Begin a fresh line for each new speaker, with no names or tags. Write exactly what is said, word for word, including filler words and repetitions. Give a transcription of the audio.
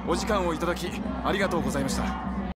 お時間をいただきありがとうございました。